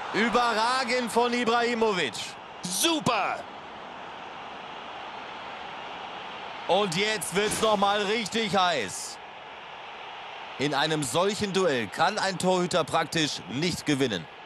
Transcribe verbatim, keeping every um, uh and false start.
Überragend von Ibrahimovic. Super! Und jetzt wird's noch mal richtig heiß. In einem solchen Duell kann ein Torhüter praktisch nicht gewinnen.